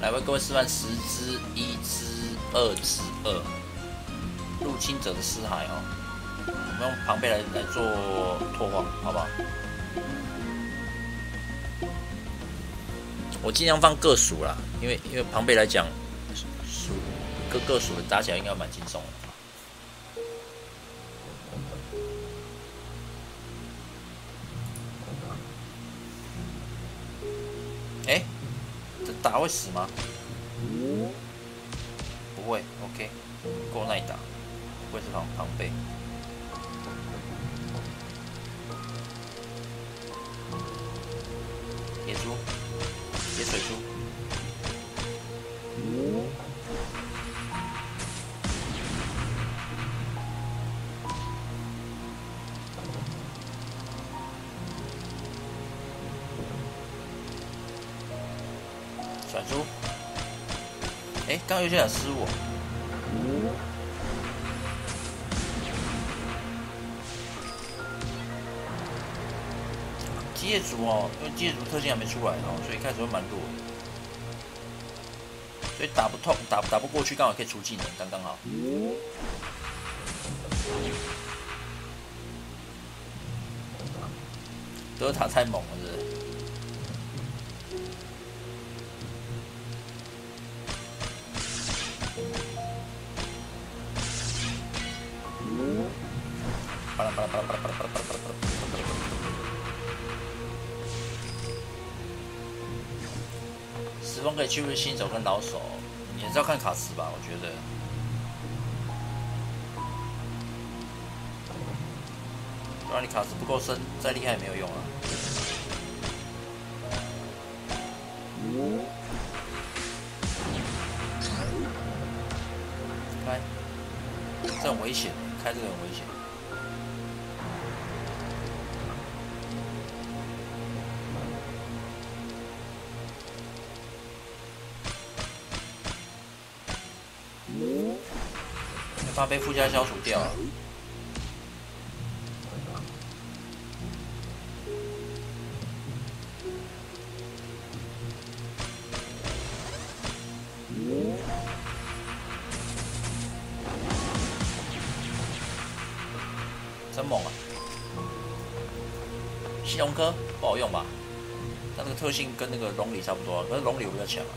来为各位示范10只、1只、2只、2入侵者的尸骸哦。我们用庞贝来做拓荒，好不好？我尽量放各属啦，因为庞贝来讲，属各属的打起来应该蛮轻松的。哎，这打会死吗？不会 ，OK， 够耐打，不会是庞贝。野猪，野水猪。甩猪，哎，刚刚有些想失误。机械族哦，因为机械族特性还没出来哦，所以一开始会蛮弱的，所以打不痛，打不过去，刚好可以出技能，刚刚好。德尔塔太猛了，是不是？巴拉巴拉巴拉巴拉巴拉巴拉巴拉巴拉巴拉。时风可以区分新手跟老手，也是要看卡池吧，我觉得。不然你卡池不够深，再厉害也没有用啊。开，这很危险，开这个很危险。怕被附加消除掉了。真猛啊！系统科不好用吧？它那个特性跟那个龙里差不多，可是龙里比较强啊。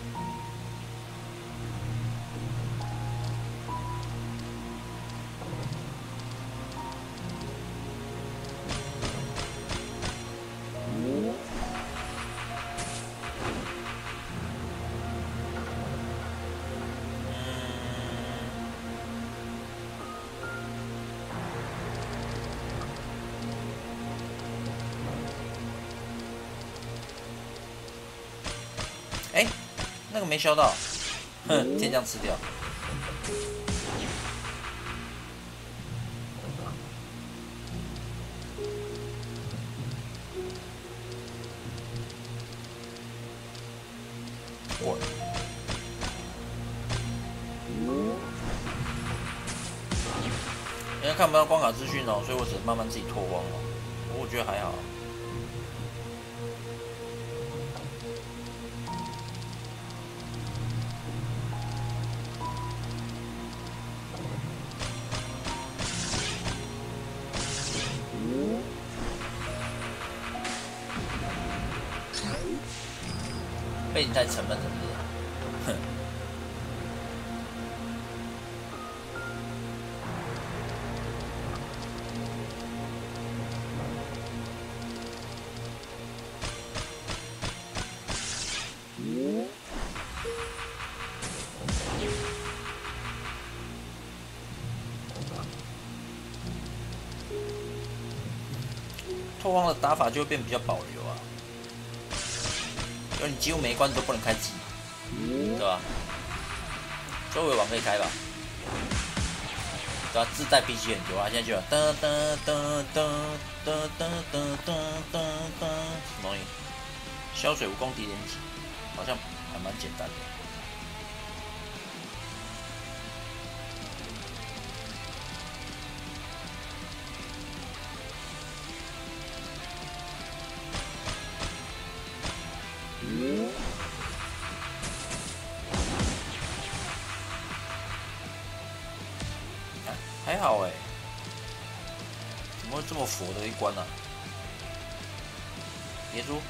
哎，那个没削到，哼，天将吃掉。我，因为看不到关卡资讯哦，所以我只能慢慢自己拓荒哦。我觉得还好。背景太沉闷了，是不是？哼。拓荒的打法就会变比较保留啊。因为你几乎每一关都不能开技，对吧？周围网可以开吧？对吧？自带 BG 很多啊，现在就有噔噔噔噔噔噔噔噔噔噔，什么东西？消水蜈蚣敌人级，好像还蛮简单的。 还好哎，怎么会这么佛的一关呢、啊？别住！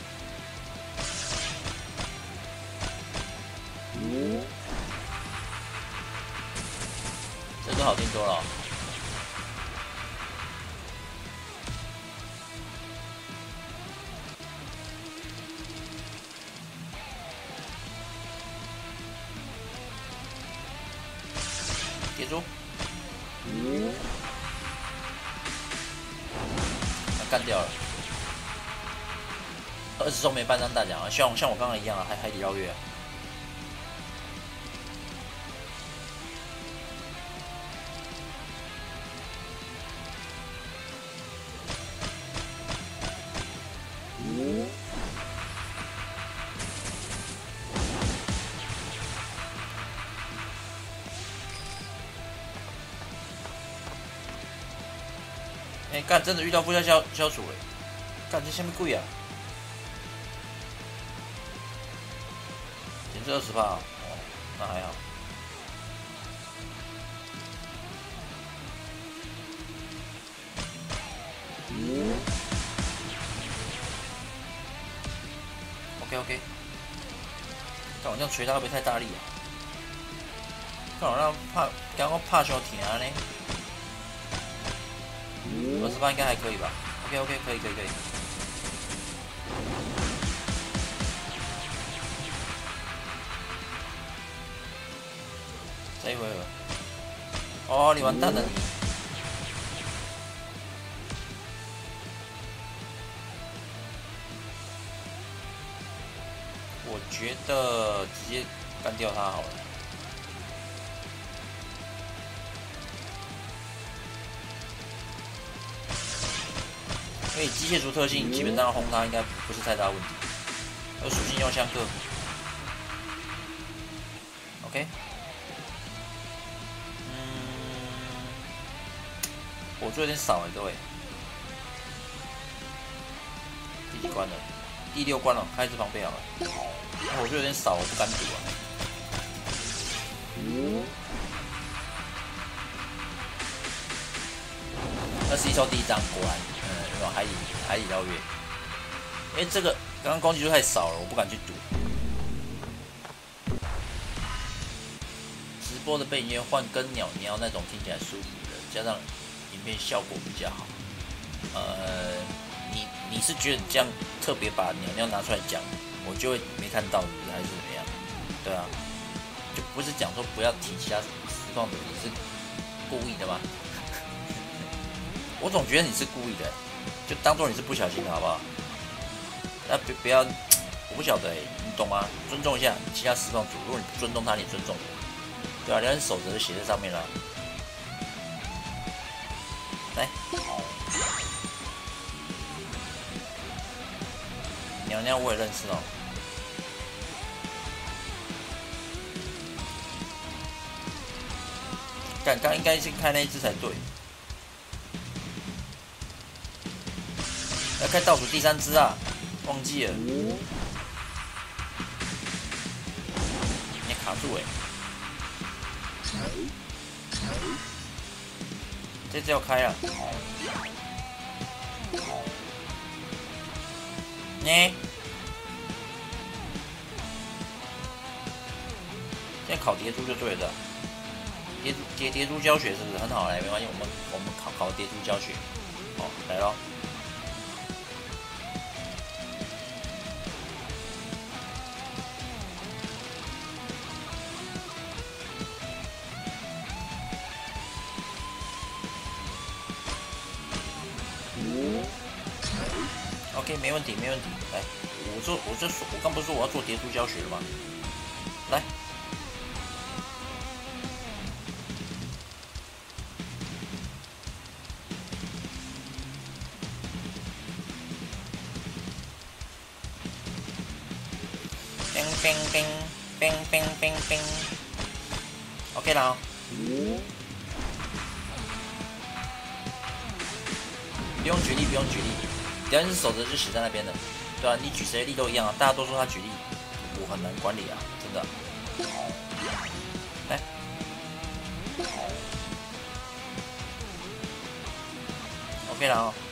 这个好听多了、哦。别住！干掉了。20周没颁上大奖啊，像我刚刚一样啊，海底捞月、啊。哎，干，真的遇到副消除了，干这下面贵啊！减这20%哦，那还好。OK， 干我这样捶他会不会太大力啊？干我让刚刚怕小停啊呢？20%应该还可以吧 ？OK， 可以。再一回合。哦，你完蛋了你！我觉得直接干掉他好了。因为机械族特性基本上轰他应该不是太大问题，而属性要相克。OK， 火柱有点少各位。第几关了？第6关了，开始防备好了。火柱有点少，我不敢赌啊。21抽第1张，果然，那种海底捞月。因为这个刚刚攻击数太少了，我不敢去赌。直播的背景换跟鸟鸟那种听起来舒服的，加上影片效果比较好。你是觉得这样特别把鸟鸟拿出来讲，我就会没看到，还是怎么样？对啊，就不是讲说不要提其他实况主，你是故意的吗？我总觉得你是故意的，就当做你是不小心的好不好？那不要，我不晓得你懂吗？尊重一下其他实况主，如果你不尊重他，你尊重我，对啊，连守则都写在上面了。来，娘娘我也认识哦。刚应该先开那一只才对。要开倒数第3只啊，忘记了。你卡住这只要开啊。呢？现在考蝶珠就对了。蝶珠教学是不是很好？来，没关系，我们考蝶珠教学。好，来咯。OK， 没问题。来，我刚不是说我要做蝶珠教学了吗？来。冰 ，OK 了、哦。不用举例，只要是守则就写在那边的，对啊，你举谁的力都一样啊，大家都说他举例，我很难管理啊，真的。来， OK 了哦。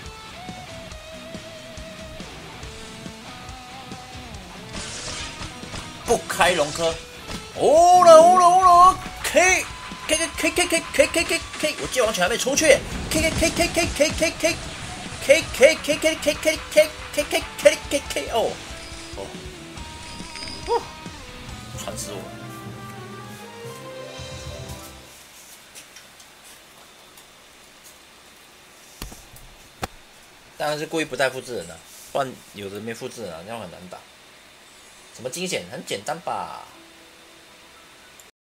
不开龙科，哦了 K K K K K K K K K K， 我界王拳还没出去 ，K K K K K K K K K K K K K K K K K K K 哦哦，传死我！当然是故意不带复制人的，不然有的没复制人啊，那样很难打。什么惊险？很简单吧？